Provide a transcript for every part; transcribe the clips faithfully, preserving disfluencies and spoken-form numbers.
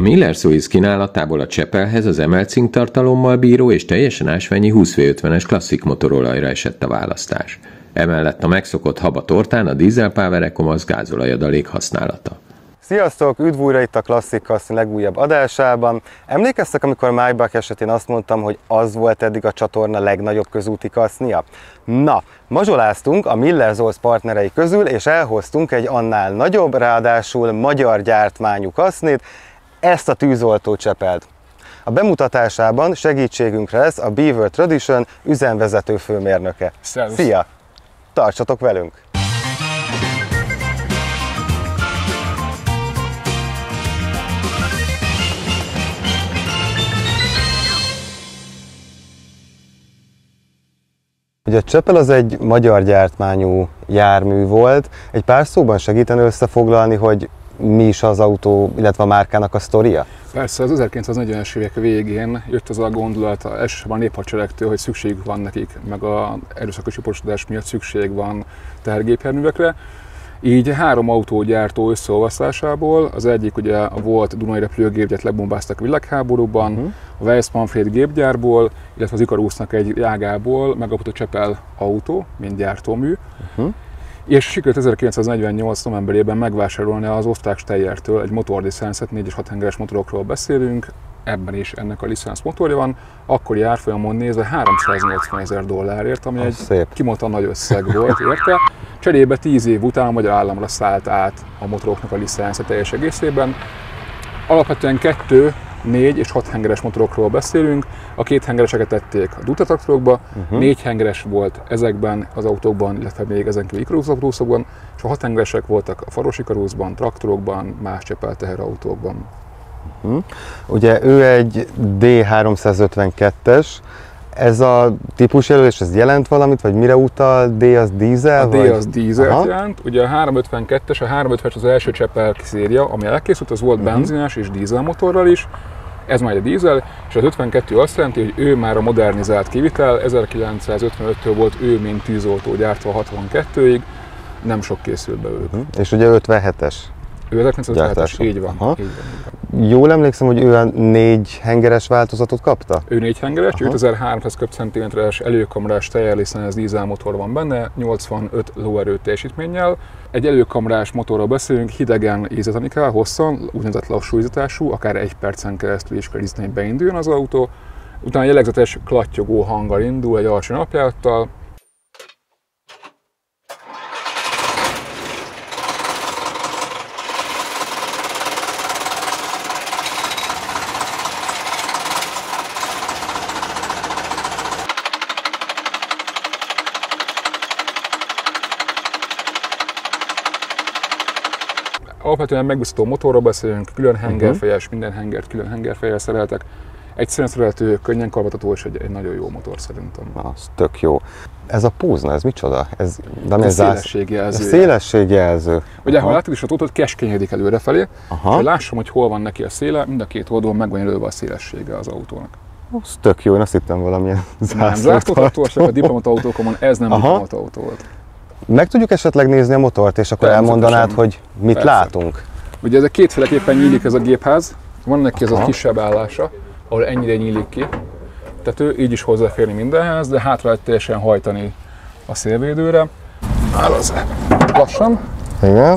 Miller Suez kínálatából a Csepelhez az emelt cinktartalommal bíró és teljesen ásványi húsz vé ötvenes klasszik motorolajra esett a választás. Emellett a megszokott haba tortán a Diesel Power Ecomas gázolajadalék használata. Sziasztok! Üdv újra itt a Classic Custom legújabb adásában. Emlékeztek, amikor Maybach esetén azt mondtam, hogy az volt eddig a csatorna legnagyobb közúti kasznia? Na, mazsoláztunk a Miller Zolsz partnerei közül, és elhoztunk egy annál nagyobb, ráadásul magyar gyártmányú kasznit, ezt a tűzoltó Csepelt. A bemutatásában segítségünkre lesz a Beaver Tradition üzemvezető főmérnöke. Szervusz. Szia! Tartsatok velünk! Ugye a Csepel az egy magyar gyártmányú jármű volt. Egy pár szóban segíteni összefoglalni, hogy mi is az autó, illetve a márkának a sztoria? Persze, az ezerkilencszáznegyvenes évek végén jött az a gondolat elsősorban a néphadseregtől, hogy szükségük van nekik, meg az erőszakos csoportosodás miatt szükség van tehergépjárművekre. Így három autógyártó összeolvasztásából, az egyik ugye a volt Dunai repülőgépgyárt lebombáztak a világháborúban, uh-huh. a Weiss-Manfred gépgyárból, illetve az Ikarusnak egy ágából megkapott a Csepel autó, mint gyártómű. Uh-huh. És sikerült ezerkilencszáznegyvennyolc novemberében megvásárolni az osztrák Steyertől egy motorlicenszet, négy és hat hengeres motorokról beszélünk, ebben is ennek a licensz motorja van, akkori árfolyamon nézve háromszáznyolcvan ezer dollárért, ami egy szép, kimondottan nagy összeg volt érte. Cserébe tíz év után a magyar államra szállt át a motoroknak a licensze teljes egészében. Alapvetően kettő, négy és hat hengeres motorokról beszélünk, a két hengereseket tették a Dutra traktorokba, uh-huh. négy hengeres volt ezekben az autókban, illetve még ezen kívül Ikarus autószokban, és a hat hengeresek voltak a Faros Ikarusban, traktorokban, más Csepel teherautókban. Uh-huh. Ugye ő egy D háromszázötvenkettes, ez a típusjelölés, ez jelent valamit, vagy mire utal? D az dízel? A D vagy? az dízelt jelent. Ugye a háromszázötvenkettes, a háromszázötvenes az első Csepel széria, ami elkészült, az volt uh-huh. benzines és dízelmotorral is. Ez már egy dízel, és az ötvenkettő azt jelenti, hogy ő már a modernizált kivitel, ezerkilencszázötvenöttől volt ő, mint tűzoltó gyártva hatvankettőig, nem sok készült belőlük. Uh-huh. És ugye ötvenhetes? Ő ezerkilencszázötvenhetes, így van, így van, így van. Jól emlékszem, hogy ő a négy hengeres változatot kapta? Ő négy hengeres, ötezer-háromszáz köbcentiméteres előkamrás teherlicensz dízelmotor van benne, nyolcvanöt lóerő teljesítménnyel. Egy előkamrás motorról beszélünk, hidegen ízítani kell, hosszan, úgynevezett lassú ízítású, akár egy percen keresztül is kell ízítani, hogy beinduljon az autó. Utána jellegzetes klattyogó hanggal indul egy alacsony alapjárattal. Alapvetően megbízható motorról beszélünk, külön hengerfejes, minden hengert külön hengerfejjel szereltek. Egyszerűen szerelhető, könnyen karbantartható és egy, egy nagyon jó motor szerintem. Az tök jó. Ez a pózna, ez micsoda? Ez, de ez a szélességjelző. A szélességjelző. Ugye, ha látod is a tótot, keskényedik előrefelé, és hogy lássam, hogy hol van neki a széle, mind a két oldalon meg van jelölve a szélessége az autónak. Az tök jó, én azt hittem valamilyen zászlótartó. Nem zászlótartó, csak a diplomataautókon ez nem diplomatautó volt. Meg tudjuk esetleg nézni a motort, és akkor elmondanád, hogy mit Persze. látunk? Ugye ez kétféleképpen nyílik ez a gépház. Van neki ez a kisebb állása, ahol ennyire nyílik ki. Tehát ő így is hozzáférni mindenhez, de hátra lehet teljesen hajtani a szélvédőre. Áll az lassan. Igen.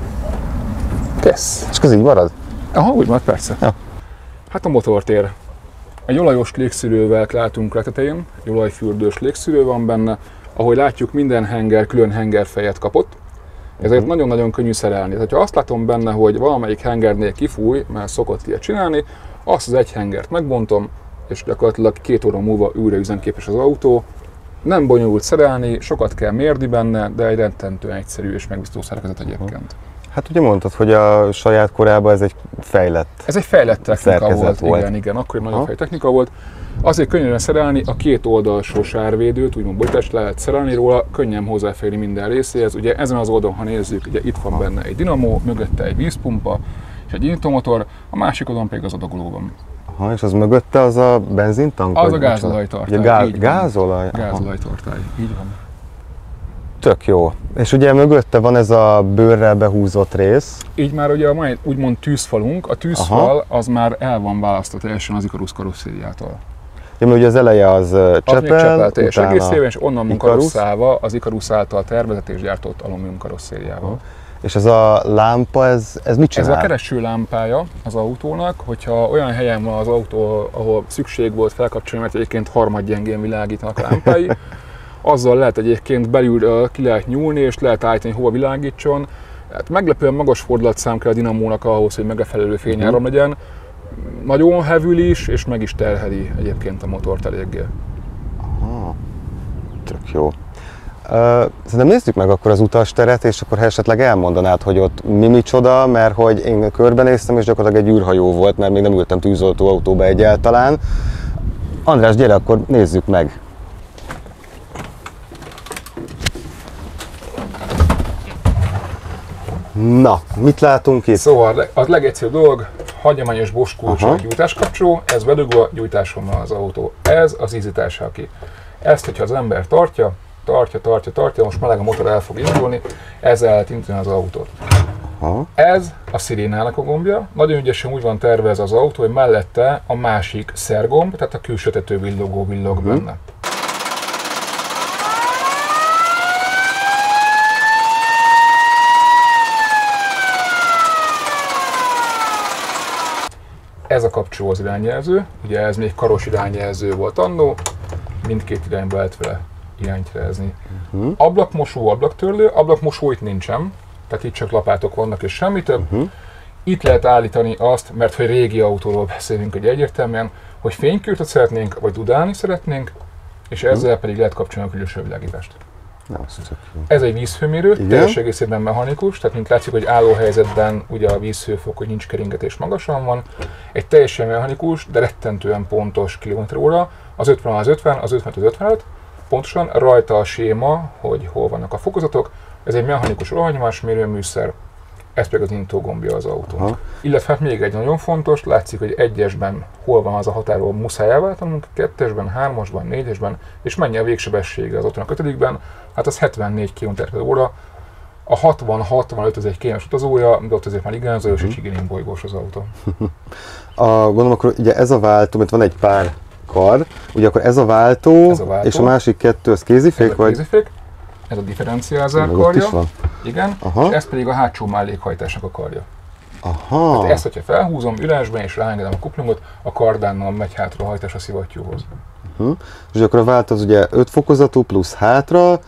Kész. És ez így marad? Aha, úgy marad, persze. Ja. Hát a motortér. Egy olajos légszűrővel látunk a tetején, egy olajfürdős légszűrő van benne. Ahogy látjuk, minden henger külön hengerfejet kapott, ezért nagyon-nagyon könnyű szerelni. Tehát, ha azt látom benne, hogy valamelyik hengernél kifúj, mert szokott ilyet csinálni, azt az egy hengert megbontom, és gyakorlatilag két óra múlva újra üzemképes az autó. Nem bonyolult szerelni, sokat kell mérni benne, de egy rettentően egyszerű és megbízható szerkezet egyébként. Hát ugye mondtad, hogy a saját korában ez egy fejlett Ez egy fejlett technika volt, volt. Igen, igen, akkor egy nagyon fejlett technika volt. Azért könnyen szerelni a két oldalsó sárvédőt, úgymond borítást le lehet szerelni róla, könnyen hozzáférni minden részéhez. Ugye ezen az oldalon, ha nézzük, ugye itt van benne egy dinamó, mögötte egy vízpumpa és egy indítómotor, a másik oldalon pedig az adagoló van. Aha, és az mögötte az a benzintank? Az a gázolajtartály. Gá gázolaj? Gázolajtartály, így van. Tök jó. És ugye mögötte van ez a bőrrel behúzott rész. Így már ugye a mai úgymond tűzfalunk, a tűzfal Aha. az már el van választva teljesen az Ikarus karosszériától. Ja, mert ugye az eleje az Csepel, és egész éven, és onnan van karosszálva az Ikarus által tervezett és gyártott alumínium karosszériával. És ez a lámpa, ez, ez mit csinál? Ez a kereső lámpája az autónak, hogyha olyan helyen van az autó, ahol szükség volt felkapcsolni, mert egyébként harmadgyengén világítanak a lámpái, azzal lehet egyébként belül ki lehet nyúlni, és lehet állítani, hova világítson. Hát meglepően magas fordulatszám kell a dinamónak ahhoz, hogy megfelelő fényáram uh-huh. legyen. Nagyon hevül is, és meg is terheli egyébként a motort eléggé. Aha, tök jó. Uh, szerintem nézzük meg akkor az utasteret, és akkor ha esetleg elmondanád, hogy ott mi micsoda, mert hogy én körbenéztem, és gyakorlatilag egy űrhajó volt, mert még nem ültem tűzoltóautóba egyáltalán. András, gyere, akkor nézzük meg! Na, mit látunk itt? Szóval a legegyszerűbb dolog, hagyományos Bosch kulcsú gyújtáskapcsoló, ez bedugva, gyújtáson van az autó. Ez az easyTouch key. Ezt, hogyha az ember tartja, tartja, tartja, tartja, most meleg a motor, el fog indulni, ezzel lehet indítani az autót. Aha. Ez a szirénának a gombja, nagyon ügyesen úgy van tervezve az autó, hogy mellette a másik szergomb, tehát a külső tető villogó villog uh-huh. benne. Ez a kapcsoló az irányjelző, ugye ez még karos irányjelző volt annó, mindkét irányba lehet vele irányt rezni. Uh-huh. Ablakmosó, ablaktörlő, ablakmosó itt nincsen, tehát itt csak lapátok vannak és semmi több. Uh-huh. Itt lehet állítani azt, mert hogy régi autóról beszélünk ugye egyértelműen, hogy fénykürtöt szeretnénk, vagy dudálni szeretnénk, és ezzel uh-huh. pedig lehet kapcsolni a külső világítást. Na, ez egy vízhőmérő, teljes egészében mechanikus, tehát mint látszik, hogy álló helyzetben ugye a vízhőfok, hogy nincs keringetés magasan van. Egy teljesen mechanikus, de rettentően pontos kilométer óra, az ötven az ötven, az ötven az ötvenöt, pontosan rajta a séma, hogy hol vannak a fokozatok. Ez egy mechanikus olajnyomás mérőműszer, ez pedig az intó gombja az autónak. Illetve hát még egy nagyon fontos, látszik, hogy egyesben hol van az a határ, ahol muszáj elváltanunk, kettesben, hármasban, négyesben, és mennyi a végsebessége az autónak ötödikben, hát az hetvennégy kilométer per óra. A hatvan hatvanöt az egy kényes utazója, de ott azért már igen zajos és igen bolygós az autó. A, gondolom, akkor ugye ez a váltó, mert van egy pár kar, ugye akkor ez a váltó, ez a váltó és a másik kettő, az kézifék? Ez a kézifék, ez a differenciálzár karja, igen, aha. És ez pedig a hátsó mellékhajtásnak a karja. Aha. Tehát ezt, hogyha felhúzom üresben és ráengedem a kuplungot, a kardánnal megy hátra a hajtás a szivattyúhoz. Uh-huh. És akkor a váltó az ugye öt fokozatú plusz hátra,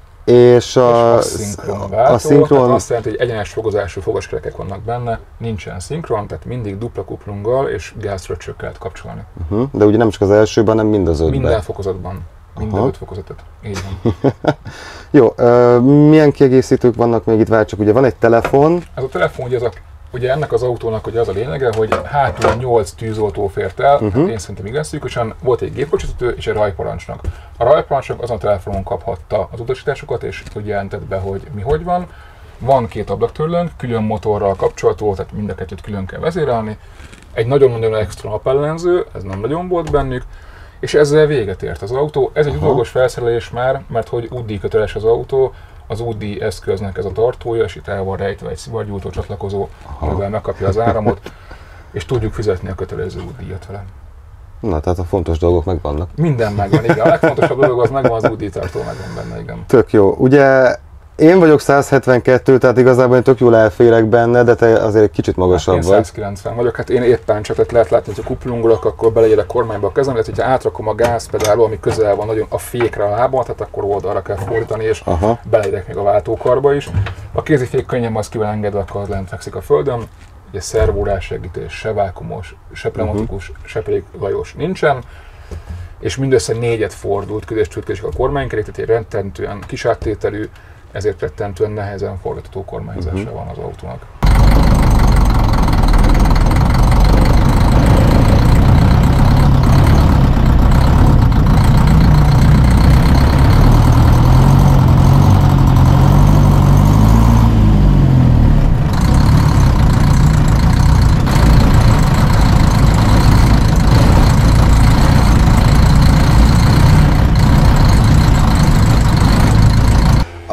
és a, és a szinkron váltó, a szinkron... azt jelenti, hogy egyenes fogozású fogaskerekek vannak benne, nincsen szinkron, tehát mindig dupla kuplunggal és gázröccsökkel lehet kapcsolni. Uh-huh. De ugye nem csak az elsőben, hanem mind az ötben. Minden fokozatban. Minden öt fokozatot. Így van. Jó, uh, milyen kiegészítők vannak még itt? Vár csak, ugye van egy telefon. Ez a telefon, ugye, az a, ugye ennek az autónak ugye az a lényege, hogy hátul nyolc tűzoltó fért el, uh-huh. hát én szerintem igen szűkösen, volt egy gépkocsivezető és egy rajparancsnok. A rajparancsnok azon a telefonon kaphatta az utasításokat, és úgy jelentett be, hogy mi hogy van. Van két ablaktörlőnk, külön motorral kapcsolható, tehát mind a kettőt külön kell vezérelni. Egy nagyon-nagyon extra napellenző, ez nem nagyon volt bennük. És ezzel véget ért az autó. Ez egy dolgos felszerelés már, mert hogy útdíj köteles az autó, az útdíj eszköznek ez a tartója, és itt el van rejtve egy szivargyújtó csatlakozó, amivel megkapja az áramot, és tudjuk fizetni a kötelező útdíjat vele. Na, tehát a fontos dolgok megvannak. Minden megvan, igen. A legfontosabb dolog az megvan, az útdíjtartó megvan benne, igen. Tök jó. Ugye én vagyok száz hetvenkettő, tehát igazából én tök jól elférek benne, de te azért egy kicsit magasabb hát vagy. Én száz kilencven vagyok, hát én éppen csak, tehát lehet látni, hogy a kuplungolok, akkor beleérek kormányba a kezem, illetve hogyha átrakom a gázpedálról, ami közel van nagyon a fékre a lábam, tehát akkor oldalra kell fordítani, és aha. beleérek még a váltókarba is. A kézifék könnyebb az kivel engedve, akkor lent fekszik a földön. Ugye szervórás segítés, se vákumos, se pneumatikus, uh-huh. se pedig lajos nincsen. És mindössze négyet fordult közöscsütkések a kormánykerék, tehát egy rettentően kis áttételű, ezért rettentően nehezen forgatható kormányzása uh-huh. van az autónak.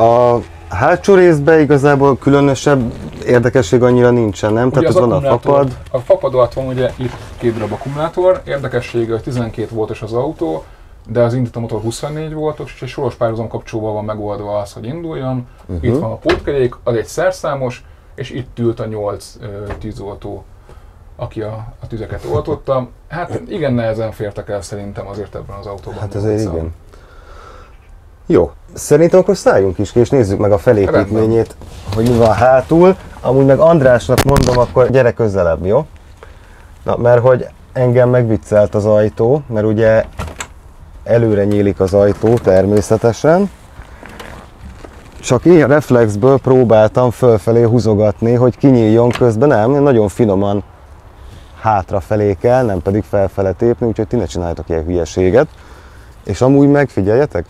A hátsó részben igazából különösebb érdekesség annyira nincsen, nem? Ugye Tehát az van a fapad. A fapad alatt van ugye itt két darab akkumulátor, érdekessége, hogy tizenkét voltos az autó, de az indító motor huszonnégy voltos, és egy soros párhuzam kapcsolóval van megoldva az, hogy induljon. Uh-huh. Itt van a pótkerék, az egy szerszámos, és itt ült a nyolc uh, tűzoltó, aki a, a tüzeket oltotta. Hát igen, nehezen fértek el szerintem azért ebben az autóban. Hát azért igen. Jó, szerintem akkor szálljunk is ki, és nézzük meg a felépítményét, hogy mi van hátul. Amúgy meg Andrásnak mondom, akkor gyere közelebb, jó? Na, mert hogy engem megviccelt az ajtó, mert ugye előre nyílik az ajtó természetesen. Csak én reflexből próbáltam fölfelé húzogatni, hogy kinyíljon, közben nem, nagyon finoman hátrafelé kell, nem pedig felfele tépni, úgyhogy ti ne csináljatok ilyen hülyeséget. És amúgy megfigyeljetek,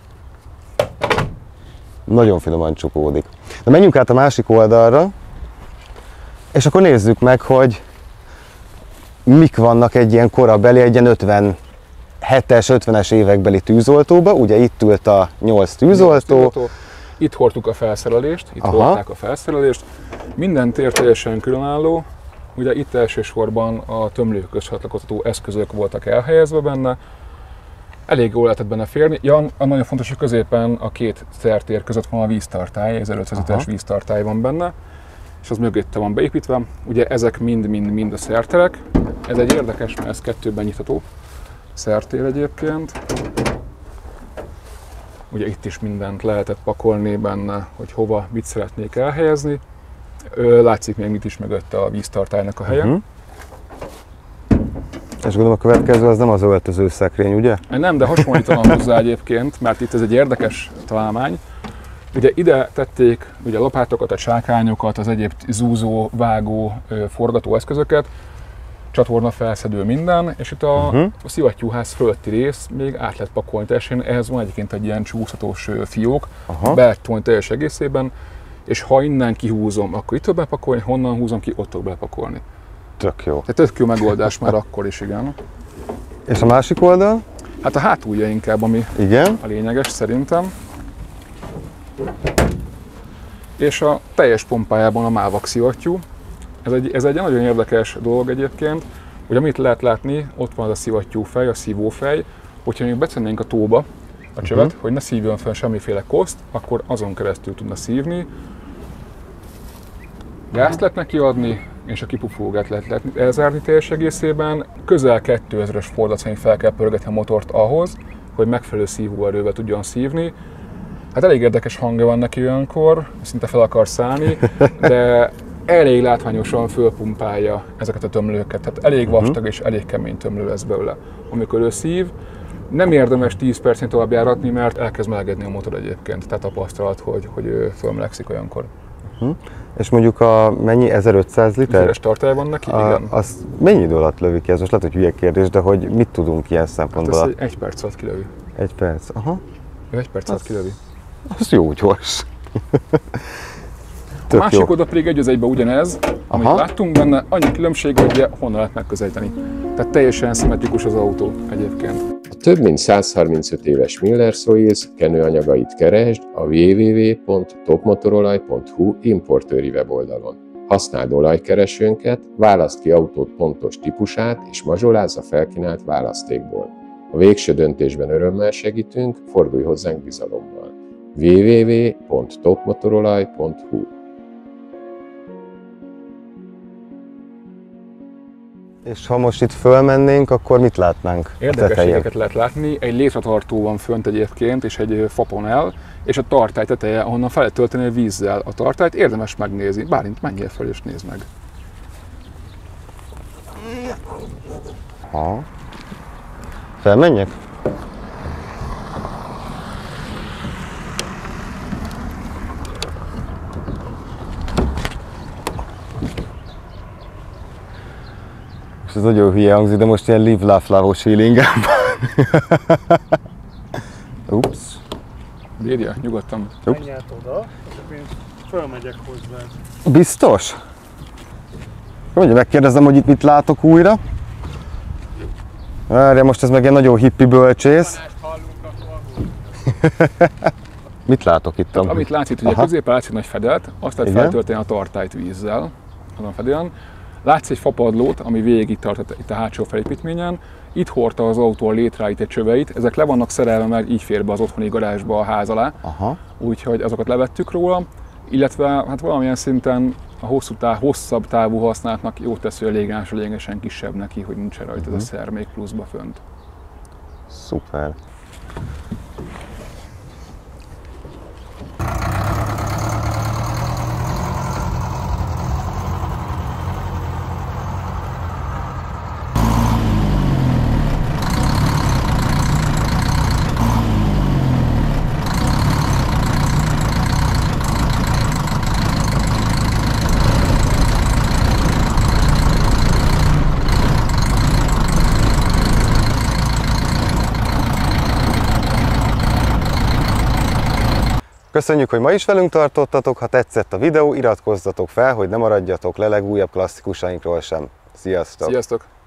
nagyon finoman csukódik. De menjünk át a másik oldalra, és akkor nézzük meg, hogy mik vannak egy ilyen korabeli, egy ilyen ötvenhetes, ötvenes évekbeli tűzoltóba. Ugye itt ült a nyolc tűzoltó. tűzoltó. Itt hordtuk a felszerelést, itt Aha. hordták a felszerelést. Minden tér teljesen különálló. Ugye itt elsősorban a tömlőköz csatlakoztató eszközök voltak elhelyezve benne. Elég jól lehetett benne férni. Ja, nagyon fontos, hogy középen a két szertér között van a víztartály, ezerötszáz literes víztartály van benne, és az mögötte van beépítve. Ugye ezek mind-mind-mind a szerterek. Ez egy érdekes, mert ez kettőben nyitható szertér egyébként. Ugye itt is mindent lehetett pakolni benne, hogy hova mit szeretnék elhelyezni. Látszik még mit is mögötte a víztartálynak a helye. Uh-huh. És gondolom a következő az nem az öltöző szekrény, ugye? Nem, de hasonlítanak hozzá egyébként, mert itt ez egy érdekes találmány. Ugye ide tették ugye a lapátokat, a csákányokat, az egyéb zúzó, vágó, forgató eszközöket, csatorna felszedő minden, és itt a, uh-huh. a szivattyúház fölötti rész még át lehet pakolni teljesen. Ehhez van egyébként egy ilyen csúszhatós fiók, be lehet tolni teljes egészében, és ha innen kihúzom, akkor itt tudok bepakolni, honnan húzom ki, ott tudok bepakolni. Tök jó. Tehát tök jó megoldás már akkor is, igen. És a másik oldal? Hát a hátulja inkább, ami igen? a lényeges szerintem. És a teljes pompájában a mávak szivattyú. Ez egy, ez egy nagyon érdekes dolog egyébként, hogy amit lehet látni, ott van az a szivattyúfej, a szívófej, hogyha még betennénk a tóba a csövet, uh-huh. hogy ne szívjon fel semmiféle koszt, akkor azon keresztül tudna szívni. Gázt lehet neki adni, és a kipufogógát lehet elzárni teljes egészében. Közel kétezres fordulat fel kell pörgetni a motort ahhoz, hogy megfelelő szívóerővel tudjon szívni. Hát elég érdekes hangja van neki olyankor, szinte fel akar szállni, de elég látványosan fölpumpálja ezeket a tömlőket. Tehát elég vastag és elég kemény tömlő lesz belőle, amikor ő szív. Nem érdemes tíz percnél tovább járatni, mert elkezd melegedni a motor egyébként. Tehát tapasztalat, hogy, hogy ő fölmelegszik olyankor. Uh-huh. És mondjuk a mennyi, ezerötszáz liter? Üzeres tartály van neki, a, igen. Az mennyi idő alatt lövi ki? Ez most lehet, hogy hülye kérdés, de hogy mit tudunk ilyen szempontból? Hát ez egy, egy perc alatt kilövi. Egy perc, aha. Ő egy perc alatt kilövi. Az jó gyors. A másik oda pedig egy az egyben ugyanez, amit aha. láttunk benne, annyi különbség, hogy honnan lehet megközelíteni. Tehát teljesen szimmetrikus az autó egyébként. A több mint száz harmincöt éves Miller Soils kenőanyagait keresd a double-u double-u double-u pont topmotorolaj pont hu importőri weboldalon. Használd olajkeresőnket, válaszd ki autód pontos típusát és mazsolázz a felkínált választékból. A végső döntésben örömmel segítünk, fordulj hozzánk bizalommal. double-u double-u double-u pont topmotorolaj pont hu És ha most itt fölmennénk, akkor mit látnánk? Érdekességeket lehet látni. Egy létratartó van fönt egyébként, és egy faponel, és a tartály teteje, ahonnan fel lehet tölteni a vízzel a tartályt. Érdemes megnézni. Bálint, menjél fel és nézd meg. Ha. Felmenjek? Ez nagyon hülye hangzik, de most ilyen live, laugh, love feelingem. Ups. Bírja, nyugodtan. Menj át oda, és én fölmegyek hozzá. Biztos? Mondja, megkérdezem, hogy itt mit látok újra. Várja, most ez meg egy nagyon hippi bölcsész. Mit látok itt? Tehát, amit látszik, hogy a középen látszik nagy fedelt, azt lehet Igen. feltölteni a tartályt vízzel, azon a fedélen. Látsz egy fapadlót, ami végig itt tart itt a hátsó felépítményen. Itt hordta az autó a létráit, egy csöveit, ezek le vannak szerelve, meg így fér be az otthoni garázsba a ház alá. Aha. Úgyhogy azokat levettük róla, illetve hát valamilyen szinten a hosszú táv, hosszabb távú használatnak jót tesz, hogy a légás lényegesen kisebb neki, hogy nincs rajta uh-huh. ez a szer még pluszba fönt. Szuper. Köszönjük, hogy ma is velünk tartottatok, ha tetszett a videó, iratkozzatok fel, hogy ne maradjatok le legújabb klasszikusainkról sem. Sziasztok! Sziasztok!